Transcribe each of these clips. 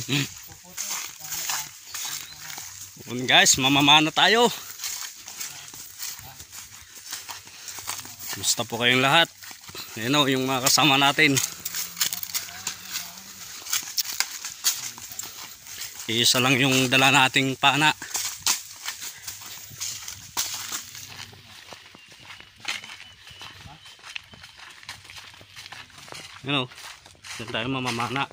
Yun guys, mamamana tayo. Gusto po kayong lahat. Ayan o, yung mga kasama natin. Isa lang yung dala nating pana. Ayan o, dyan tayo mamamana.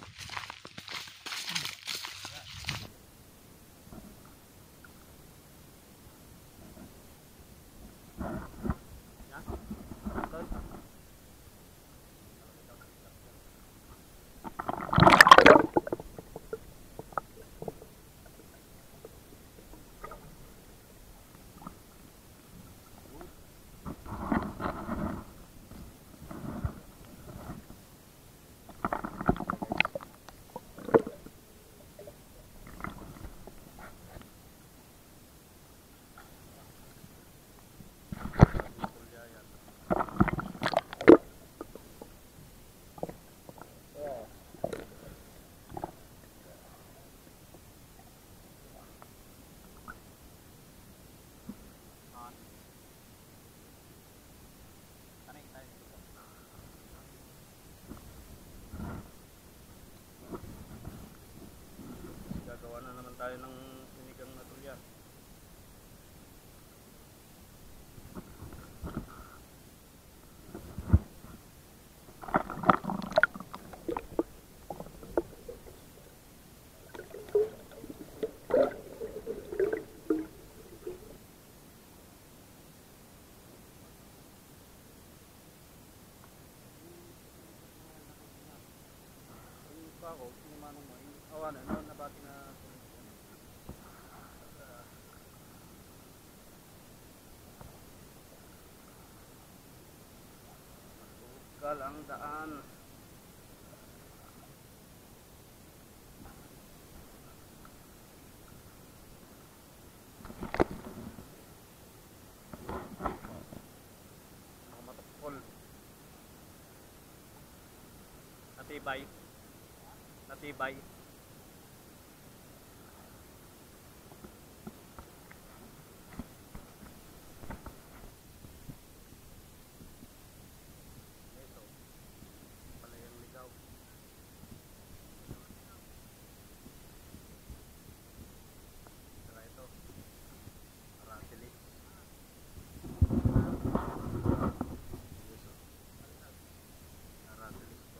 Gagawa na naman tayo ng sinigang na tulya. Ako, kumanong mo, awanan na nabati na matugal ang daan. Matukol. Natibay. Natibay. Ito. Pala yung ligaw. Tara ito. Araceli. Araceli ito.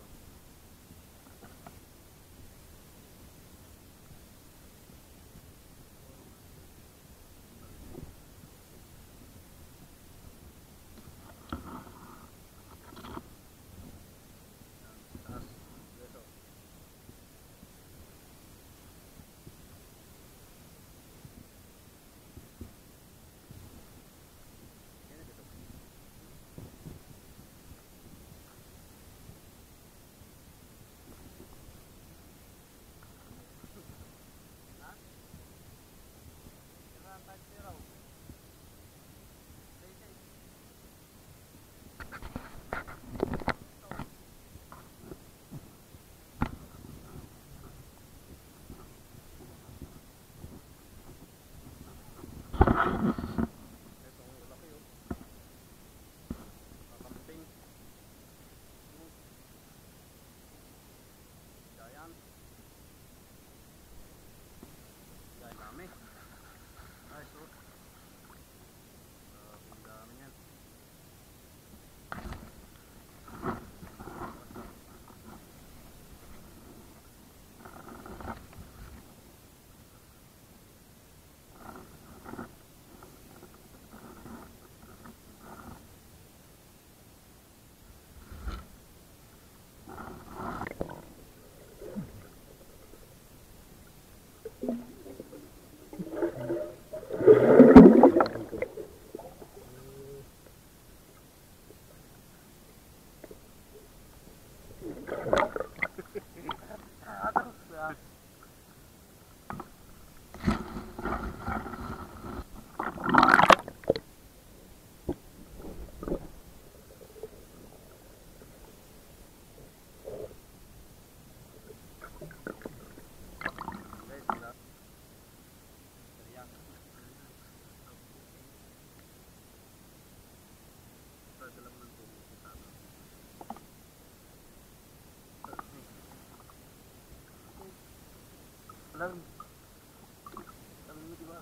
Alam. Alam mo, di ba?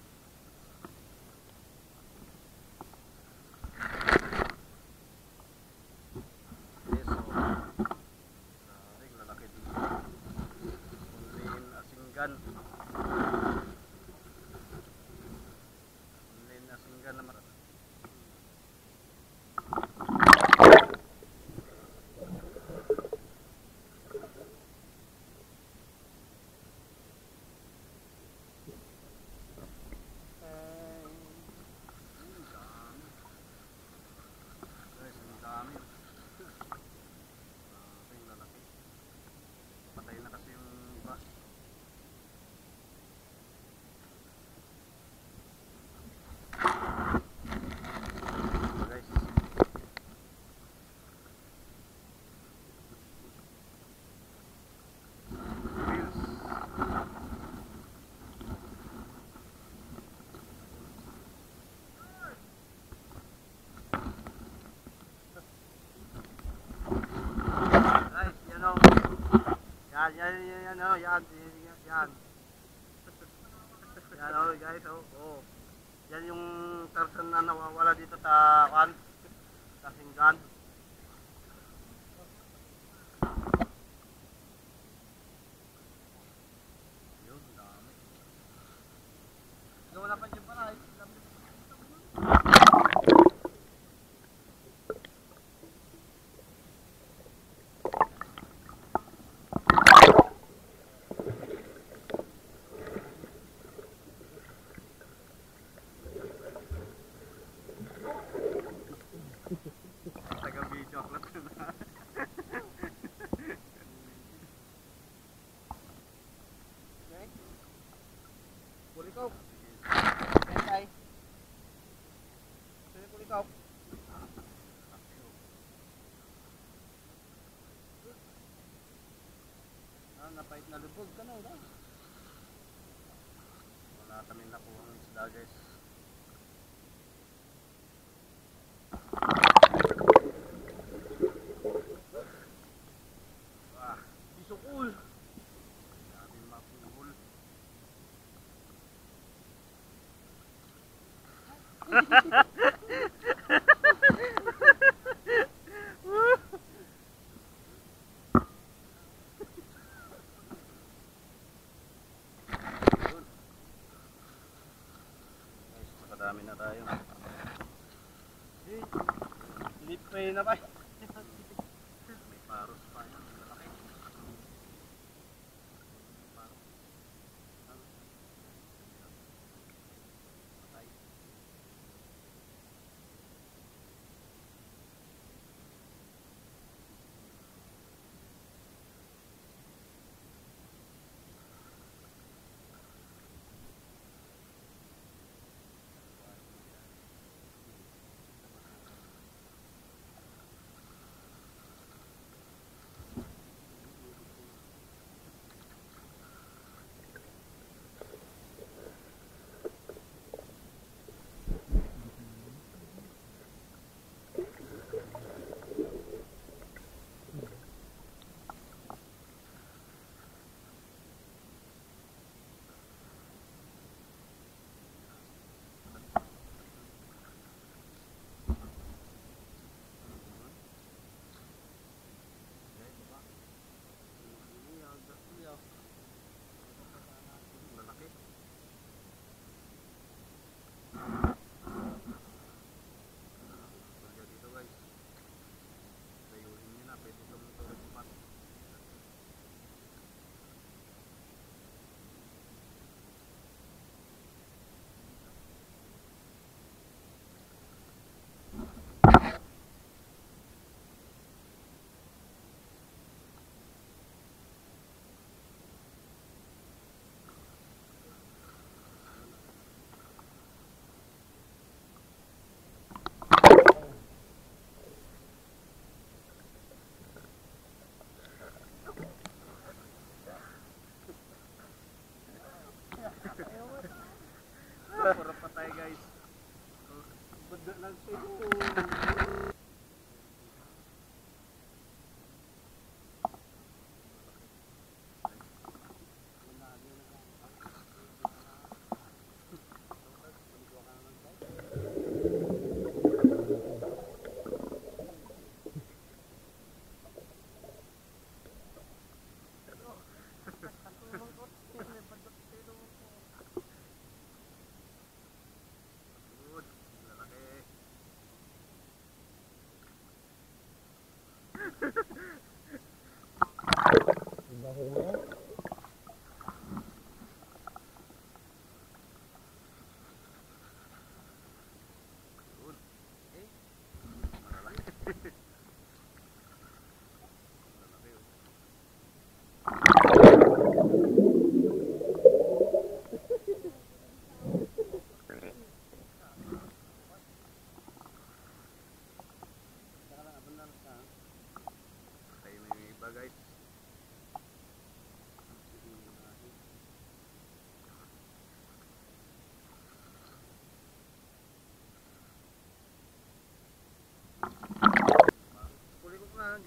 Yes, so. Grabe, lalaki dito. Online asinggan. Online asinggan naman. Guys, ang dami. Grabe, lalaki. Patay na kasi yung iba. Guys. Wheels. Guys, yan o. Yan o, yan. Yan o guys, oh. Yan yung person na nawawala dito sa Singgan. Yun, dami. Wala pa dyan pala. Taga-video ako na. Okay. Pulikaw. Bentay. Sige, pulikaw. Napait na lubog ka na, wala. Wala kami nakuha ng isda, guys. Wah, bisukul. Sabi mapuhul. Guys, makadami na tayo. Lipay na ba? May paros pa yan. Malaki. Patay.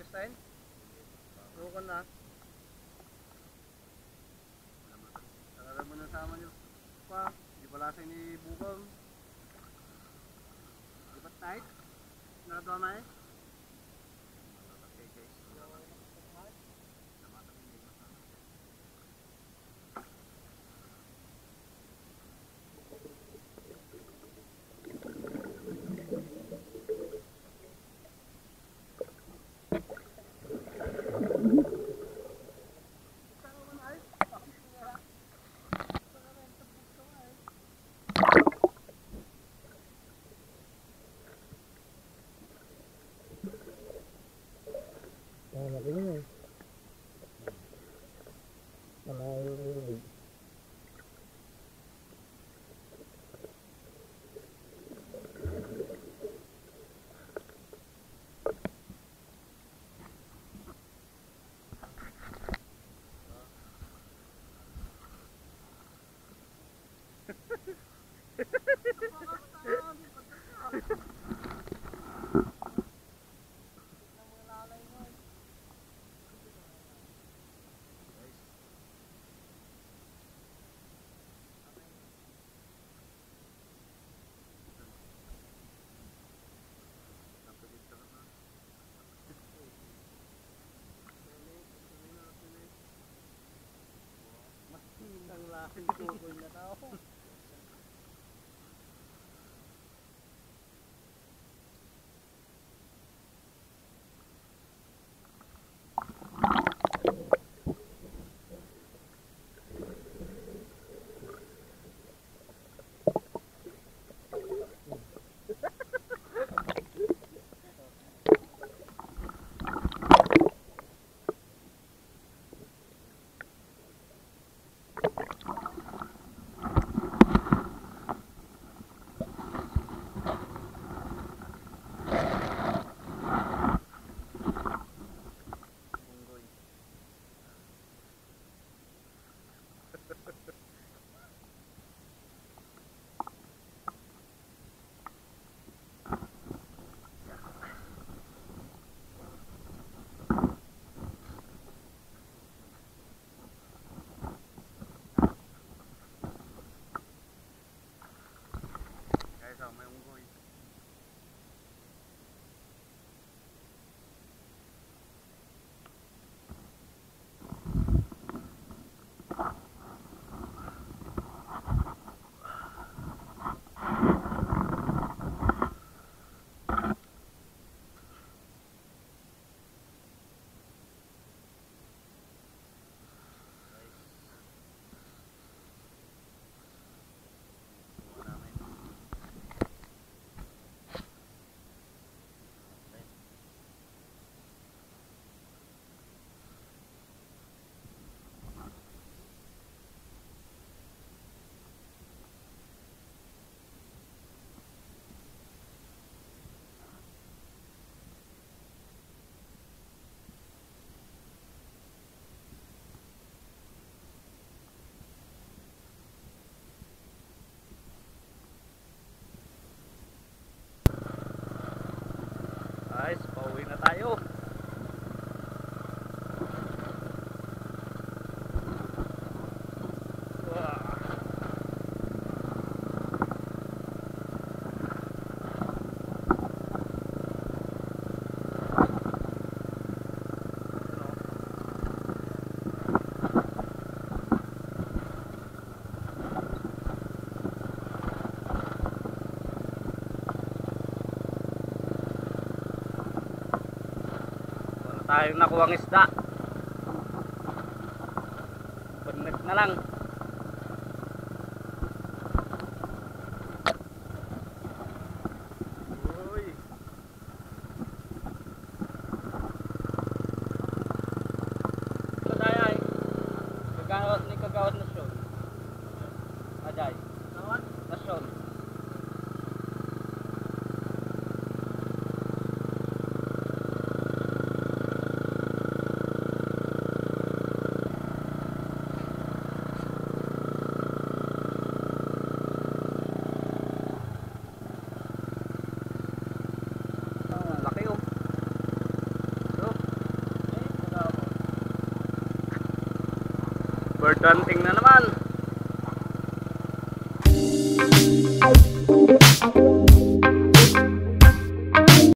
Palestine? Sukan na. Alam mo na sama niyo pa. Di pala sa ni Bukong. Di ba tight? Nagawa na eh? Laki niya eh. Malayo. Ang laking tukoy na tao. May unggoy. Guys, pauwi na tayo. Tayong nakuwang isda. Banig na lang. Uy. Kadayay. Kagawad ni kagawad na show. Ajay. Kagawad na show. Bird hunting na naman.